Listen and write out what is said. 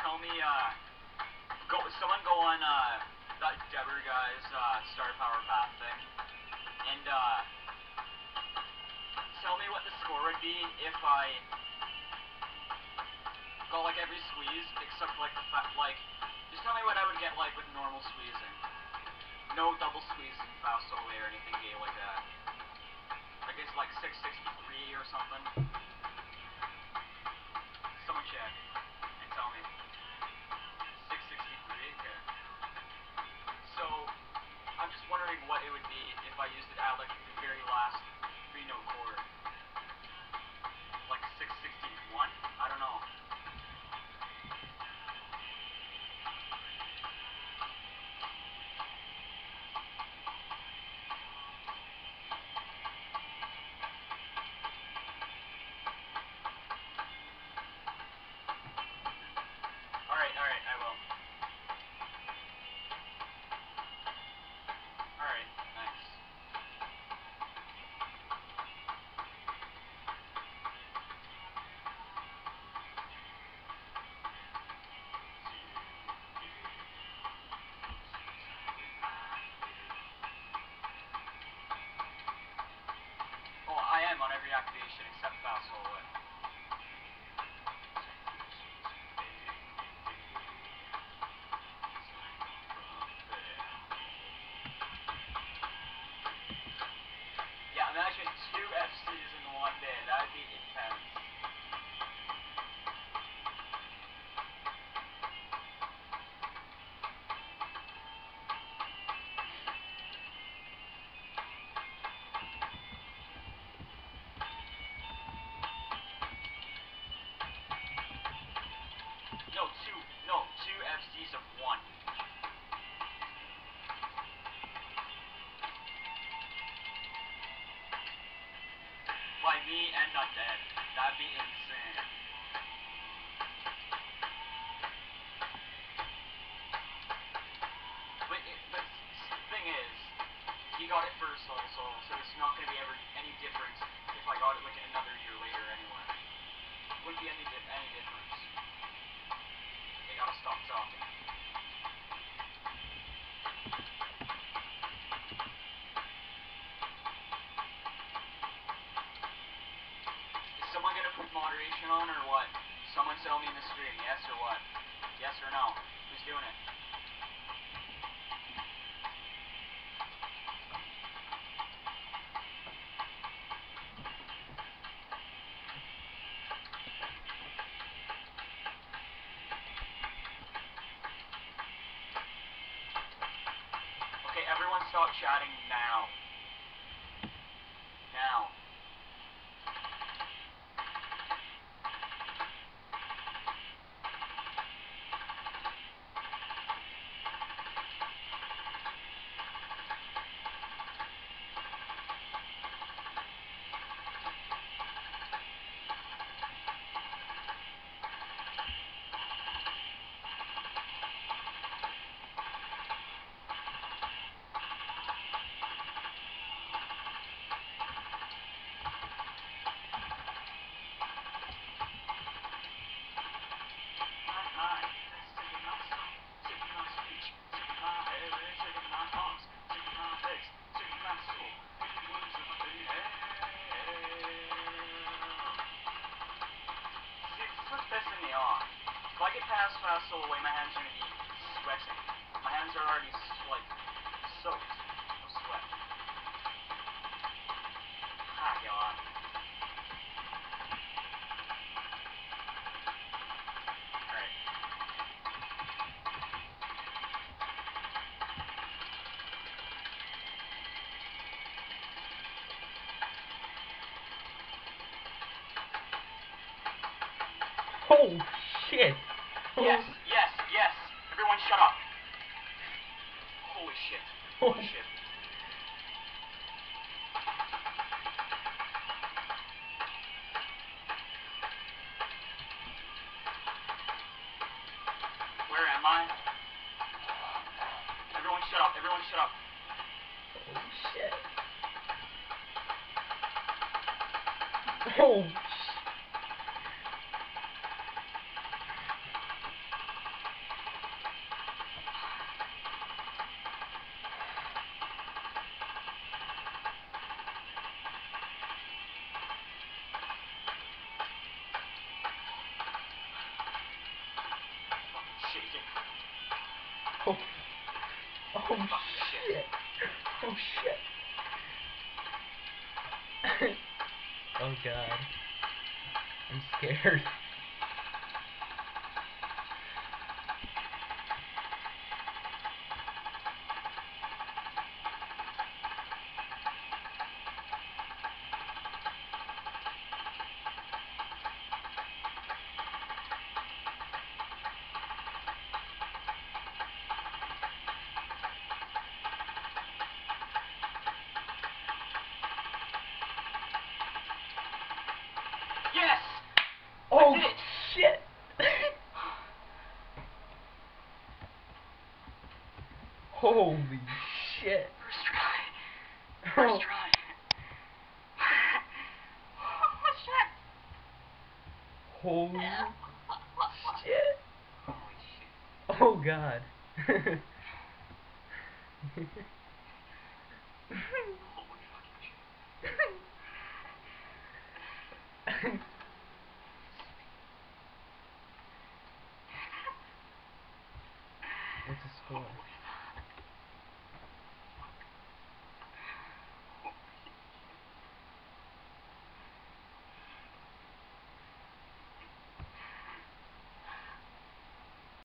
tell me, someone go on, that Deborah guy's, Star Power Path thing, and, tell me what the score would be if I got, like, every squeeze, except, like, just tell me what I would get, like, with normal squeezing. No double squeezing, fast away, or anything gay like that. Like, it's, like, 663 or something. Someone check, and tell me. 663, okay. So, I'm just wondering what it would be if I used it at, like, the very last 3-note chord. Like 661? I don't know. Alright, I will. Alright, thanks. Oh, I am on every activation except fast away. Yeah, imagine 2 FCs in one day. That'd be intense. No, two FCs of 1. By me and Undead. That'd be insane. But the thing is, he got it first also, so it's not going to be ever any difference if I got it like another year later anyway. Wouldn't be any difference. They gotta stop talking. Is someone gonna put moderation on or what? Someone tell me in the stream, yes or what? Yes or no? Who's doing it? Okay, everyone stop chatting now. Now. Pissing me off. If I get past fast soul away, my hands are gonna be sweating. My hands are already like soaked of sweat. Ah, God. Alright. Oh shit! Yes, yes, yes! Everyone shut up! Holy shit. Holy shit. Where am I? Everyone shut up, everyone shut up. Holy shit. Oh Oh, oh shit. Oh shit. Oh god. I'm scared. Yes! Oh I did it! shit! Holy shit! First try. Oh. First try. Oh shit! Holy shit! Holy shit. Oh god. Holy fucking shit. What's the score?